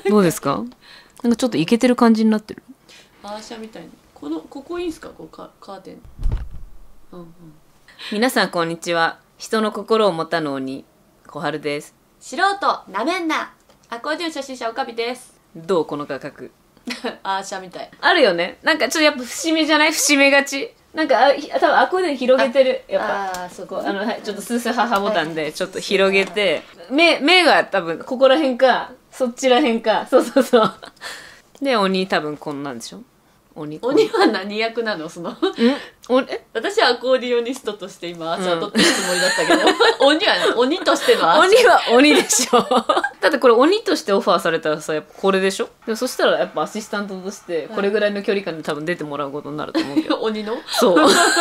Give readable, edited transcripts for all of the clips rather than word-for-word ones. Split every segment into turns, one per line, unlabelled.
どうですか？なんかちょっとイケてる感じになってる。
アーシャみたいにここいいんすか？こうカーテン。うんうん。
皆さんこんにちは。人の心を持たぬ鬼、小春です。
素人なめんな。アコーディオン初心者おかびです。
どうこの画角。
アーシャみたい。
あるよね。なんかちょっとやっぱ節目じゃない？節目がち。なんか多分アコーディオン広げてる。やっぱ。
あそこ。
はい、ちょっとスースーハハボタンでちょっと広げて、目が多分ここら辺か、そっちら辺か。そうそうそう。で、鬼多分こんなんでしょ？鬼
は何役なの？私はアコーディオニストとして今アーシャを取ってるつもりだったけど、鬼はね、鬼としてのアーシャ。
鬼は鬼でしょ。だってこれ鬼としてオファーされたらさ、やっぱこれでしょ。でもそしたらやっぱアシスタントとしてこれぐらいの距離感で多分出てもらうことになると思うけど。
鬼の？
そう。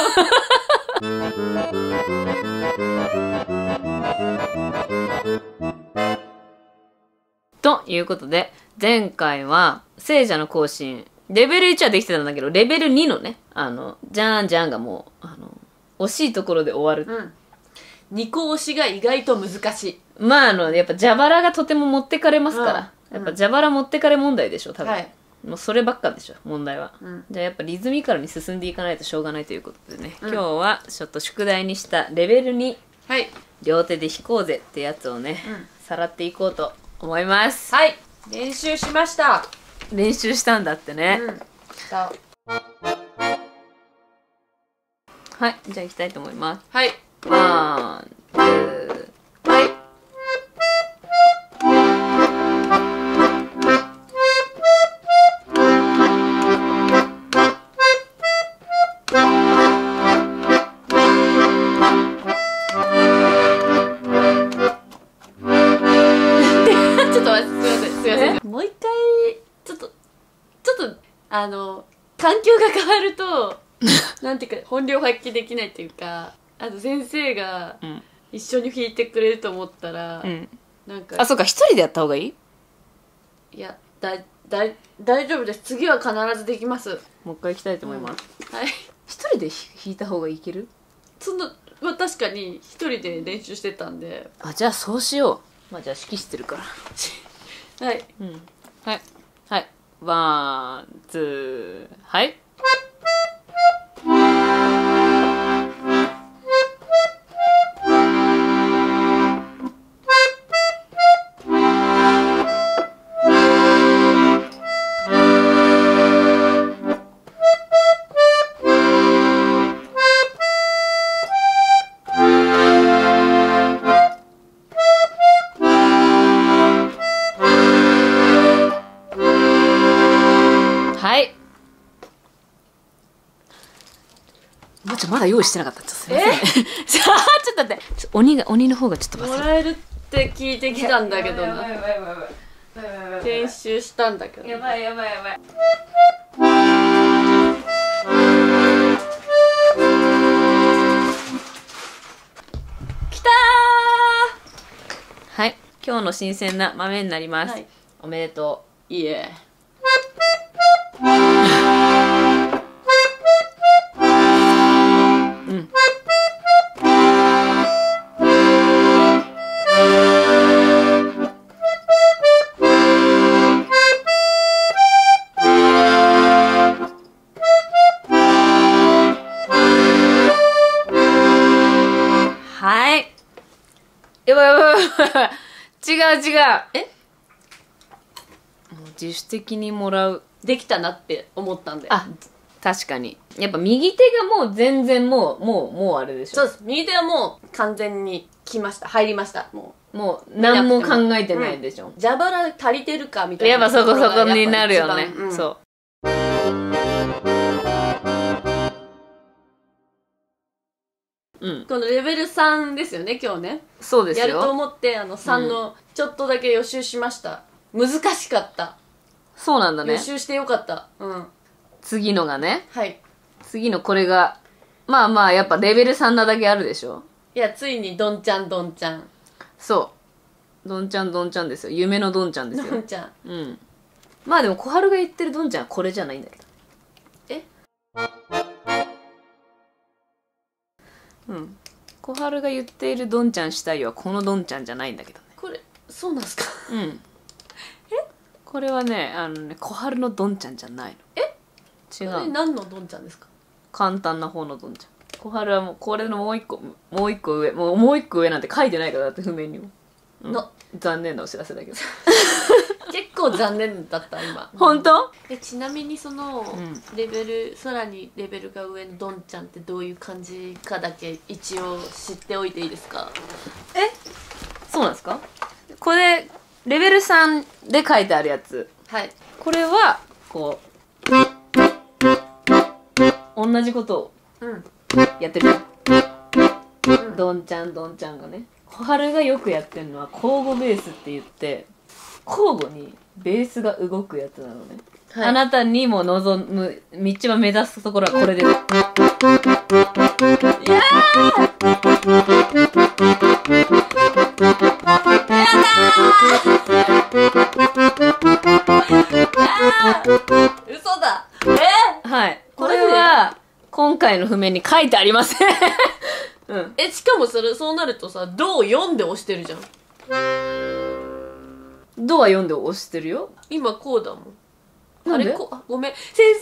ということで、前回は聖者の行進レベル1はできてたんだけど、レベル2のね、じゃーんじゃんがもう、惜しいところで終わる。
うん。2個押しが意外と難しい。
まあやっぱ蛇腹がとても持ってかれますから。やっぱ蛇腹持ってかれ問題でしょ、多分。はい。もうそればっかでしょ、問題は。じゃあやっぱリズミカルに進んでいかないとしょうがないということでね、今日はちょっと宿題にしたレベル2。はい。両手で弾こうぜってやつをね、さらっていこうと思います。
はい。練習しました。
練習したんだってね。はい、じゃあ行きたいと思います。はい。ワン、ツー、はい。
ちょっと待って、すいません。もう一回、ちょっと、環境が変わると、なんていうか、本領発揮できないっていうか、先生が一緒に弾いてくれると思ったら、
なんか。あ、そうか、一人でやった方がいい？
いや、大丈夫です。次は必ずできます。
もう一回行きたいと思います。
はい。
一人で弾いた方がいける？
まあ確かに一人で練習してたんで。
あ、じゃあそうしよう。まあじゃあ指揮してるから。はい。はい。はい。ワン、ツー、はい。まだ用意してなかった。すいません。ちょっと待って。鬼の方がちょっと
もらえるって聞いてきたんだけどな。練習したんだけど。やばい。きた
ー。はい。今日の新鮮な豆になります。おめでとう。
いいえ。
違う。もう自主的にもらう。
できたなって思ったんで。
あ、確かに。やっぱ右手がもう全然もうあれでしょ。
そうです。右手はもう完全に入りました。も
う何も考えてないでしょ。
蛇腹足りてるかみたいな。
やっぱそこになるよね。そう。
このレベル3ですよね、今日ね。
そうですよ。
やると思って3のちょっとだけ予習しました。難しかった。
そうなんだね。
予習してよかった。
次のがね。
はい。
次のこれがまあやっぱレベル3なだけあるでしょ。
いや、ついにどんちゃん。
そうどんちゃんですよ。夢のどんちゃんですよ。
どんちゃん。
まあでも小春が言ってるどんちゃんはこれじゃないんだけど。小春が言っているどんちゃんしたいはこのどんちゃんじゃないんだけどね。
これそうなんすか？
これはね小春のどんちゃんじゃないの。違う。
何のどんちゃんですか？
簡単な方のどんちゃん。小春はもうこれのもう一個上、もう一個上なんて書いてないからだって譜面にも、残念なお知らせだけど。
結構残念だった今。
本当？
ちなみにそのさらにレベルが上のどんちゃんってどういう感じかだけ一応知っておいていいですか？
そうなんですか？これレベル3で書いてあるやつ。
はい。
これはこう同じことをやってる、どんちゃんがね。小春がよくやってるのは交互ベースって言って、交互にベースが動くやつなのね、はい、あなたにも望む一番目指すところはこれです。いや
嘘だ。
はい。これは今回の譜面に書いてありません。うん。
しかもそうなるとさ、ドを4で押してるじゃん。
ドは4で押してるよ。
今こうだもん。
なんで？
ごめん。先生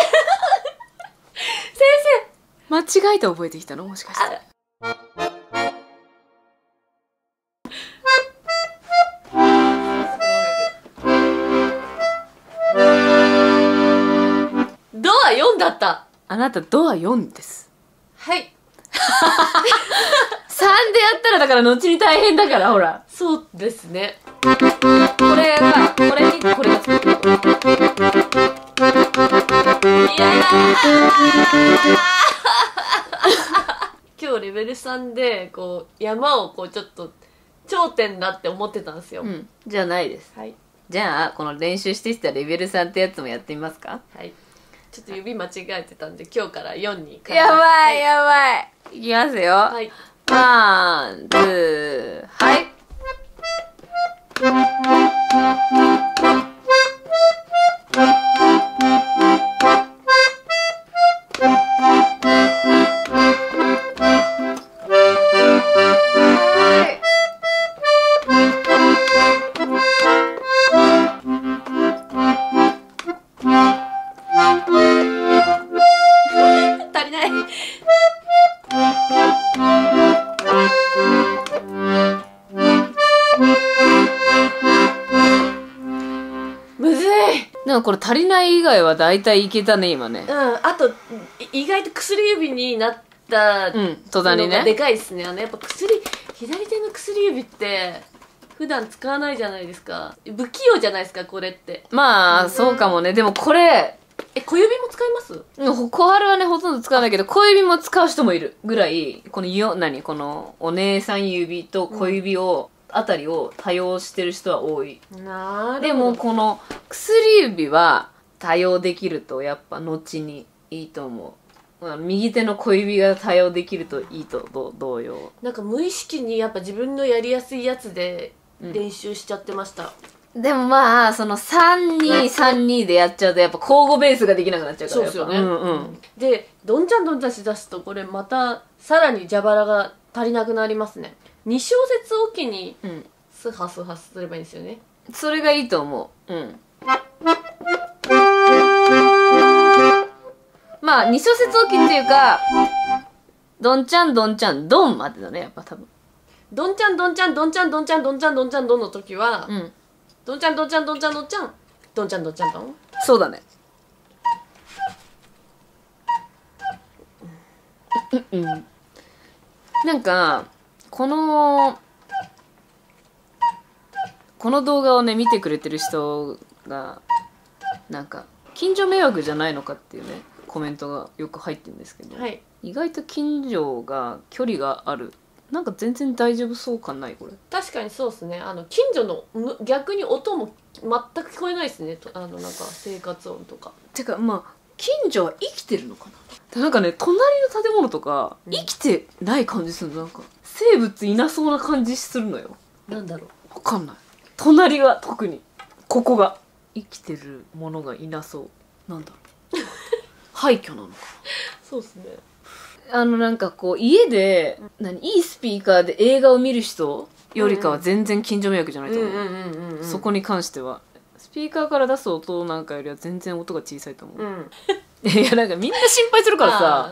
間違えて覚えてきたの？もしかして。
ドは4だった。
あなたドは4です。
はい。
3でやったらだから後に大変だから、ほら。
そうですね。
これにこれがつく。いや
今日レベル3でこう山をこうちょっと頂点だって思ってたんですよ。
うん。じゃあないです。
はい。じ
ゃあこの練習してきたレベル3ってやつもやってみますか？
はい。ちょっと指間違えてたんで今日から4に変えます。
やばいやばい。いきますよ。
はい。
ワン、ツー、はい。
足りない。むずい。
でもこれ足りない以外は大体いけたね今ね。
あと意外と薬指になった
途端にね
でかいっすね。やっぱ左手の薬指って普段使わないじゃないですか。不器用じゃないですかこれって。
まあそうかもね。でもこれ
小指も使います？
小春はねほとんど使わないけど小指も使う人もいるぐらい、このお姉さん指と小指を、あたりを多用してる人は多い。
なるほど。
でもこの薬指は多用できるとやっぱ後にいいと思う。右手の小指が多用できるといいと同様。
なんか無意識にやっぱ自分のやりやすいやつで練習しちゃってました。
でもまあその3-2-3-2でやっちゃうとやっぱ交互ベースができなくなっちゃうから。
そうですよね。でどんちゃんしだすとこれまたさらに蛇腹が足りなくなりますね。2小節おきにスハスハすればいいんですよね。
それがいいと思う。まあ2小節おきっていうかどんちゃんどんまでだねやっぱ多分。
どんちゃんどんちゃんどんの時はどんちゃんどんちゃん。
そうだね。なんかこの動画をね見てくれてる人がなんか近所迷惑じゃないのかっていうねコメントがよく入ってるんですけど、
はい、
意外と近所が距離がある。なんか全然大丈夫そうかないこれ。
確かにそうですね。近所の逆に音も全く聞こえないですね。なんか生活音とか。
てかまあ近所は生きてるのかな。なんかね隣の建物とか生きてない感じするの。なんか生物いなそうな感じするのよ。
なんだろう。
わかんない。隣は特にここが生きてるものがいなそう。なんだろう。廃墟なのかな。
そうですね。
なんかこう家でいいスピーカーで映画を見る人よりかは全然近所迷惑じゃないと思う。そこに関してはスピーカーから出す音なんかよりは全然音が小さいと思う。いやなんかみんな心配するからさ。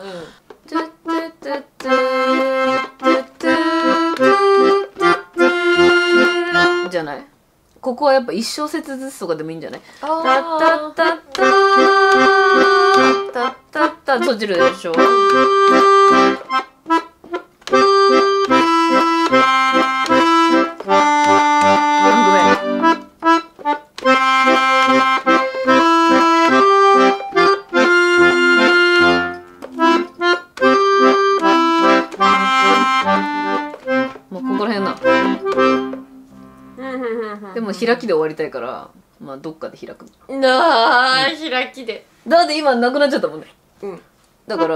じゃない？ここはやっぱ1小節ずつとかでもいいんじゃない？タッタッタッタータッタッタ閉じるでしょ。でも開きで終わりたいから、まあどっかで開く。
開きで。
だって今なくなっちゃったもんね。だから。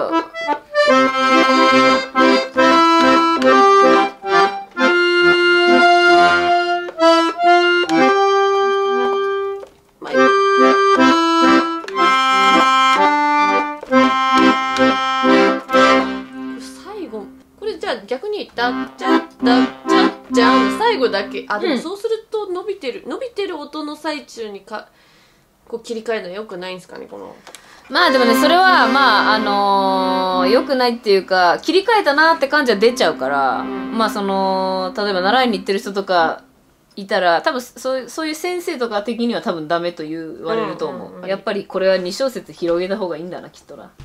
最後、これじゃあ逆にダッチャッダッチャッじゃあ最後だけでもそうすると伸びてる音の最中にこう切り替えるのはよくないんですかね、この。
まあでもね、それはまあ良くないっていうか、切り替えたなって感じは出ちゃうから、まあ例えば習いに行ってる人とかいたら多分そういう先生とか的には多分ダメと言われると思う。やっぱりこれは2小節広げた方がいいんだな、きっとな。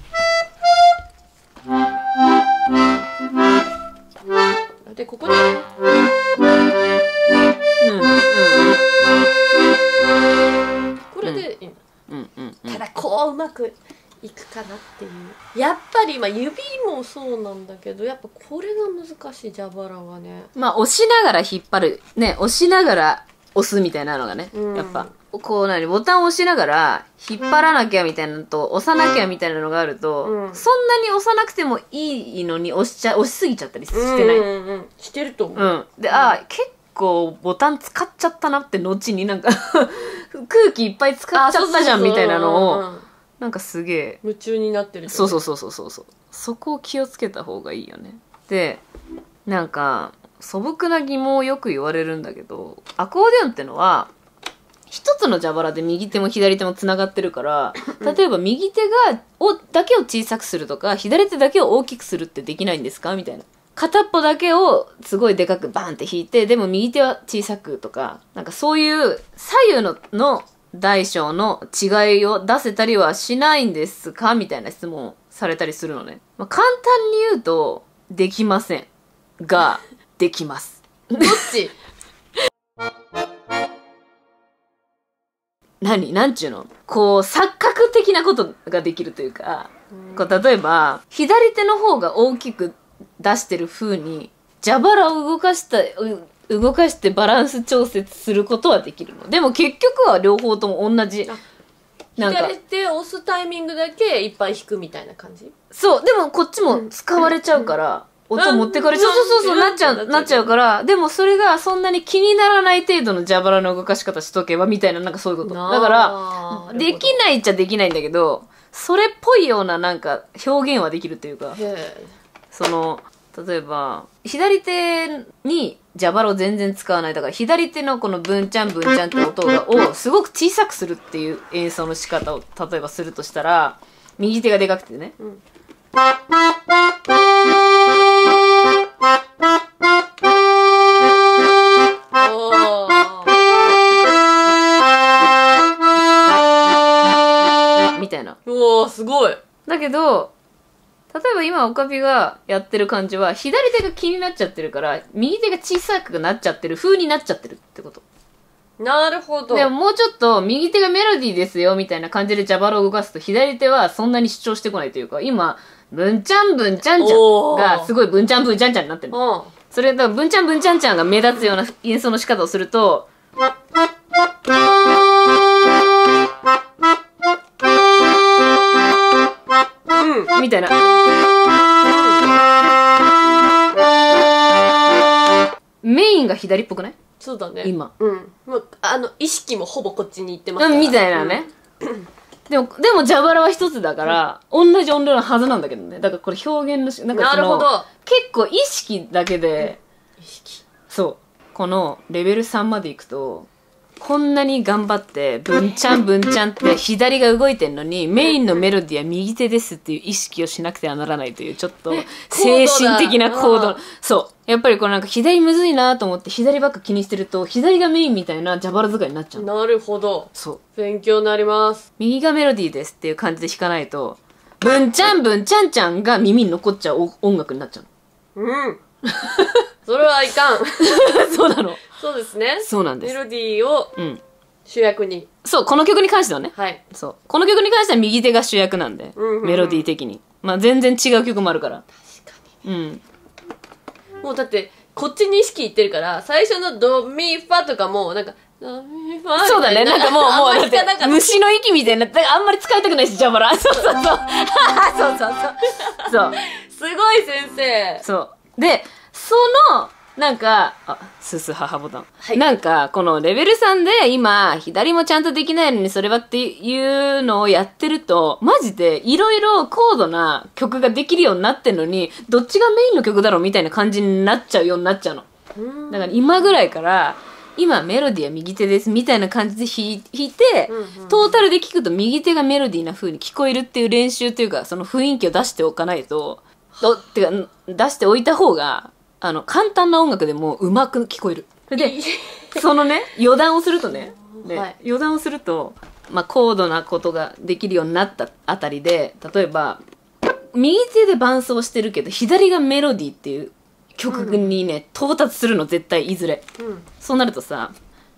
でここでこれでいいんだ。ただこううまくいくかなっていう。やっぱり指もそうなんだけど、やっぱこれが難しい、蛇腹はね。
まあ押しながら引っ張るね、押しながら押すみたいなのがね、やっぱこうボタンを押しながら引っ張らなきゃみたいなのと押さなきゃみたいなのがあると、そんなに押さなくてもいいのに押しすぎちゃったりしてない？
してると思う。
で、結構ボタン使っちゃったなって後になんか空気いっぱい使っちゃったじゃんみたいなのをなんかすげえ
夢中になってる。
そうそこを気をつけた方がいいよね。でなんか素朴な疑問をよく言われるんだけど、アコーディオンってのは一つの蛇腹で右手も左手もつながってるから、例えば右手だけを小さくするとか左手だけを大きくするってできないんですかみたいな。片っぽだけをすごいでかくバーンって引いて、でも右手は小さくとか、なんかそういう左右の大小の違いを出せたりはしないんですかみたいな質問をされたりするのね。簡単に言うとできませんができます。
どっち？
なんちゅうの、こう錯覚的なことができるというか、こう例えば左手の方が大きく出してる風に蛇腹を動かしてバランス調節することはできるの。でも結局は両方とも同じ。
左手を押すタイミングだけいっぱい弾くみたいな感じ？
そう、でもこっちも使われちゃうから、音持ってかれちゃう。そうなっちゃうから、でもそれがそんなに気にならない程度の蛇腹の動かし方しとけばみたいな、なんかそういうこと。だからできないっちゃできないんだけど、それっぽいようななんか表現はできるというか、例えば左手に蛇腹を全然使わない。だから左手のこのブンチャンブンチャンって音をすごく小さくするっていう演奏の仕方を例えばするとしたら、右手がでかくてね、みたいな。
おーすごい。
だけど例えば今オカピがやってる感じは左手が気になっちゃってるから右手が小さくなっちゃってる風になっちゃってるってこと。
なるほど。
でももうちょっと右手がメロディーですよみたいな感じで蛇腹を動かすと左手はそんなに主張してこないというか、今ブンチャンブンチャンチャンがすごいブンチャンブンチャンチャンになってるの。それだからブンチャンブンチャンチャンが目立つような演奏の仕方をするとみたいな。メインが左っぽくない？
そうだね。
今。
もう意識もほぼこっちに行ってますから。
みたいなね。でも蛇腹は一つだから、同じ音量のはずなんだけどね。だからこれ表現のなんか
なるほど。
結構意識だけで、そう。このレベル3までいくと、 こんなに頑張ってブンチャンブンチャンって左が動いてんのにメインのメロディーは右手ですっていう意識をしなくてはならないというちょっと精神的な行動。そうやっぱりこうなんか左むずいなと思って左ばっか気にしてると左がメインみたいな蛇腹使いになっちゃう。
なるほど。
そう
勉強になります。
右がメロディーですっていう感じで弾かないとブンチャンブンチャンチャンが耳に残っちゃう音楽になっちゃう。
うんそれはいかん
そうなの。
そうですね。
そうなんです。
メロディーを主役に、
そうこの曲に関してはね、
はい、
そうこの曲に関しては右手が主役なんで、メロディー的にまあ全然違う曲もあるから。
確かに、もうだってこっちに意識いってるから最初のドミファとかもなんかドミファ
そうだね、なんかもうだって虫の息みたいな、あんまり使いたくないし蛇腹。そうそうそうそうそう
すごい先生。
そうでそのなんかスス母ボタン、
はい、
なんかこのレベル3で今左もちゃんとできないのにそれはっていうのをやってるとマジでいろいろ高度な曲ができるようになってんのにどっちがメインの曲だろうみたいな感じになっちゃうようになっちゃうの。だから今ぐらいから今メロディーは右手ですみたいな感じで弾いて、トータルで聴くと右手がメロディーな風に聞こえるっていう練習というかその雰囲気を出しておかないとてか出しておいた方が簡単な音楽でもうまく聞こえる。でそのね余談をするとね、はい、余談をすると、まあ、高度なことができるようになったあたりで例えば右手で伴奏してるけど左がメロディーっていう曲にね、到達するの絶対いずれ、そうなるとさ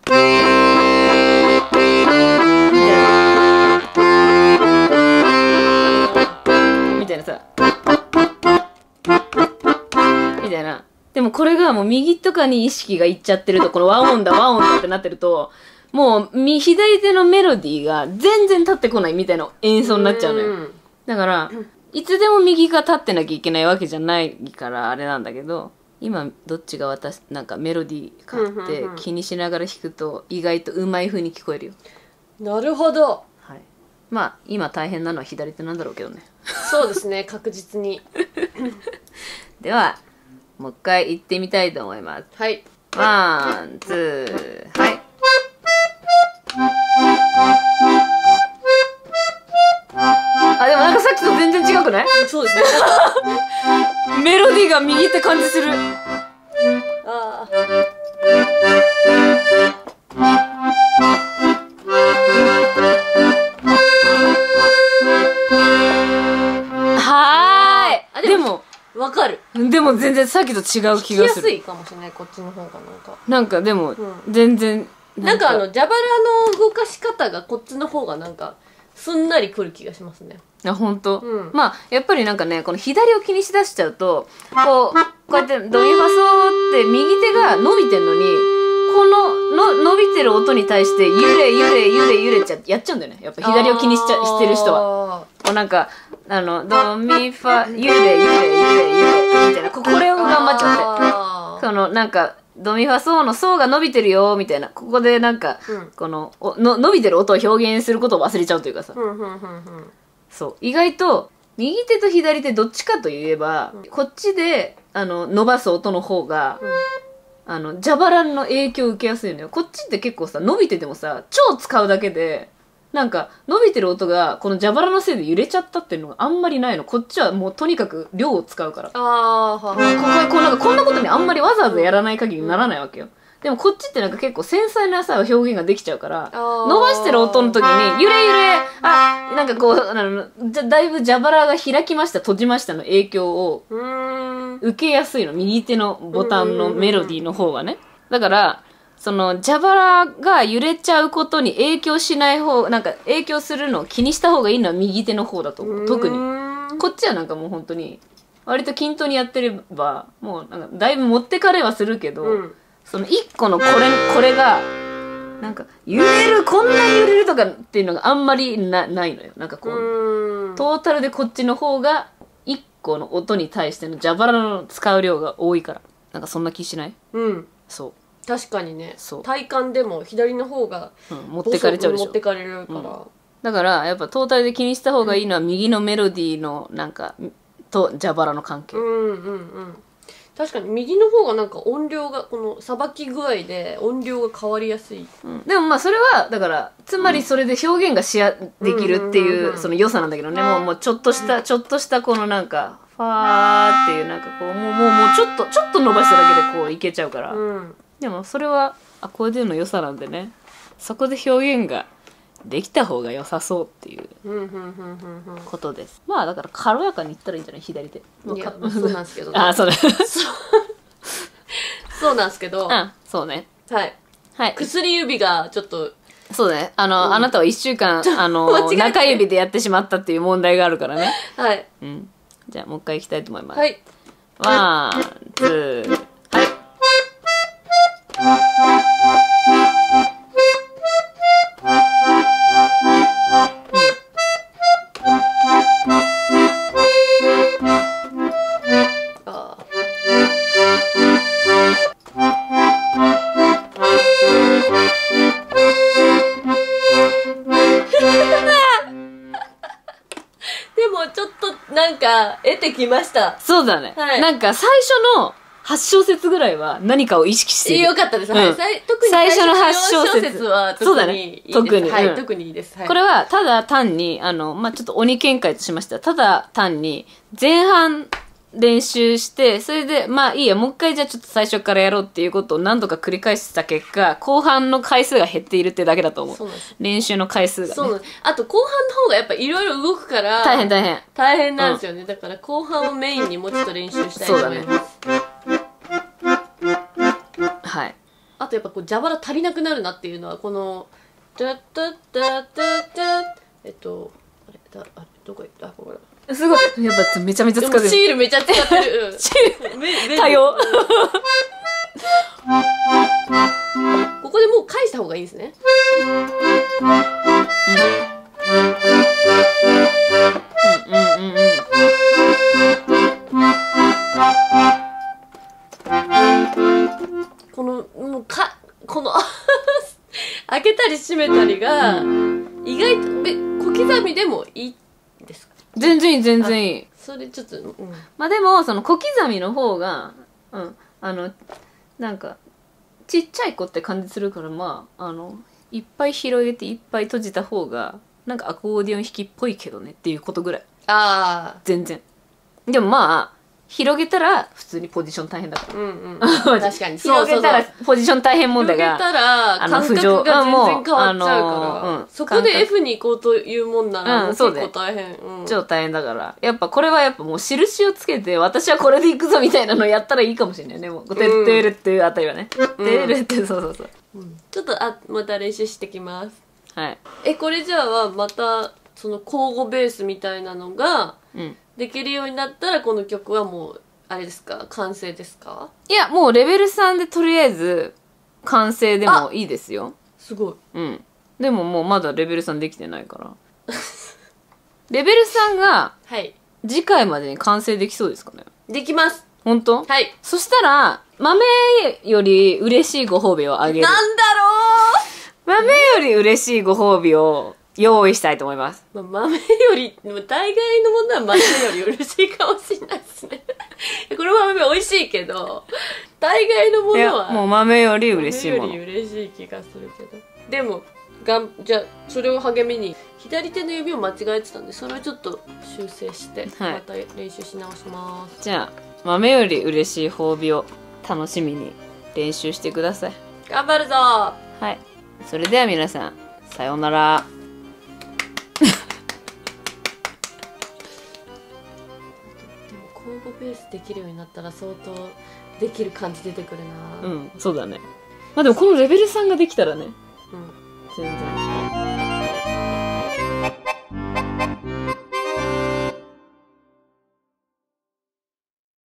みたいなさみたいな。でもこれがもう右とかに意識がいっちゃってるとこの和音だ和音だってなってるともう左手のメロディーが全然立ってこないみたいな演奏になっちゃうのよ。だからいつでも右が立ってなきゃいけないわけじゃないからあれなんだけど今どっちがなんかメロディーかって気にしながら弾くと意外とうまい風に聞こえるよ。
なるほど。
はい、まあ今大変なのは左手なんだろうけどね。
そうですね確実に
ではもう一回行ってみたいと思います。
はい。
ワン、ツー、はい。でもなんかさっきと全然違くない？
そうですね。
メロディーが右って感じする。でも
わかる。
でも全然さっきと違う気がする。
聞きやすいかもしれないこっちの方が
なんかでも全然
なんか蛇腹の動かし方がこっちの方がなんかすんなりくる気がしますね。
本当、まあやっぱりなんかねこの左を気にしだしちゃうとこうやってドミファソって右手が伸びてんのにこの伸びてる音に対して揺れやっちゃうんだよね。やっぱ左を気にしてる人はこうなんかドミファ揺れみたいなこれを頑張っちゃってこのなんかドミファソのソが伸びてるよみたいなここでなんか、この伸びてる音を表現することを忘れちゃうというかさ、そう意外と右手と左手どっちかといえば、こっちで伸ばす音の方が、蛇腹の影響を受けやすいのよ。こっちって結構さ伸びててもさ超使うだけでなんか伸びてる音がこの蛇腹のせいで揺れちゃったっていうのがあんまりないの。こっちはもうとにかく量を使うから。こんなことにあんまりわざわざやらない限りならないわけよ。でもこっちってなんか結構繊細なさ表現ができちゃうから伸ばしてる音の時に揺れなんかこうだいぶ蛇腹が開きました閉じましたの影響を受けやすいの。右手のボタンのメロディーの方がね。だからその蛇腹が揺れちゃうことに影響しない方なんか影響するのを気にした方がいいのは右手の方だと思う。特にこっちはなんかもう本当に割と均等にやってればもうなんかだいぶ持ってかれはするけど、その1個のこれがなんか揺れるこんなに揺れるとかっていうのがあんまりないのよ。なんかこうトータルでこっちの方が1個の音に対しての蛇腹の使う量が多いからなんかそんな気しない？そう
確かにね。体感でも左の方が、
持ってかれちゃうでしょ。
持ってかれるから、
だからやっぱトータルで気にした方がいいのは右のメロディーのなんかと蛇腹の関係。
確かに右の方がなんか音量がこのさばき具合で音量が変わりやすい、
でもまあそれはだからつまりそれで表現ができるっていうその良さなんだけどね、もうちょっとしたこのなんかファーっていうなんかこうもうちょっと伸ばしただけでこういけちゃうから、でもそれはアコーディオンの良さなんでね、そこで表現ができた方が良さそうっていうことです。まあだから軽やかにいったらいいんじゃない、左手。
いやそうなんですけど、ね、
あ、そうだ
そうなんですけど、
そうね、
はい、薬指がちょっと
そうだね、あなたは1週間中指でやってしまったっていう問題があるからね。
はい、
じゃあもう一回いきたいと思います。
はい、
ワンツー、はい。
でもちょっとなんか得てきました。
そうだね、なんか最初の8小節ぐらいは何かを意識してる。
よかったです。はい。特に最初の8小節は特にいいです。特に。はい、特にいいです。
これはただ単に、まあ、ちょっと鬼見解としましたら、ただ単に前半練習して、それで、まあいいや、もう一回じゃあちょっと最初からやろうっていうことを何度か繰り返した結果、後半の回数が減っているってだけだと思う。
そうなんです。
練習の回数が、ね。
そうなんです。あと後半の方がやっぱいろいろ動くから、
大変。
大変なんですよね。だから後半をメインにもうちょっと練習したいと思います。
はい。
あとやっぱこう蛇腹足りなくなるなっていうのはこのダッダッダッダッダッあれどこ行った？これ
すごい、やっぱめちゃめちゃ使ってる。
シールめちゃ使ってる。
シール多様。
ここでもう返した方がいいですね。この開けたり閉めたりが意外と小刻みでもいいですか？
全然いい。
それちょっと、
まあでもその小刻みの方がなんかちっちゃい子って感じするから、まあいっぱい広げていっぱい閉じた方がなんかアコーディオン弾きっぽいけどねっていうことぐらい。全然。でもまあ広げたら普通にポジション大変だから。
確かに。
広げたらポジション大変問題が。
広げたら感覚が全然変わっちゃうから。そこで F に行こうというもんなら結構大変。
超大変だから。やっぱこれはやっぱもう印をつけて私はこれで行くぞみたいなのやったらいいかもしれないね。もうてってるっていうあたりはね。てるってそう。
ちょっとまた練習してきます。
はい。
これじゃあまたその交互ベースみたいなのができるようになったらこの曲はもうあれですか、完成ですか？
いや、もうレベル3でとりあえず完成でもいいですよ。
すごい。
でももうまだレベル3できてないからレベル3が次回までに完成できそうですかね？
できます。
本当？
はい。
そしたら豆より嬉しいご褒美をあげる。
なんだろ
う？豆より嬉しいご褒美を用意したいと思います。
豆より、大概のものは豆より嬉しいかもしれないですねこの豆美味しいけど、大概のものは
もう豆より嬉しいもの。
豆より嬉しい気がするけど。でもじゃあそれを励みに左手の指を間違えてたんで、それをちょっと修正して、また練習し直します。
じゃあ豆より嬉しい褒美を楽しみに練習してください。
頑張るぞ。
はい。それでは皆さん、さようなら。
交互ベースできるようになったら相当できる感じ出てくるな。
そうだね。まあでもこのレベル3ができたらね、全然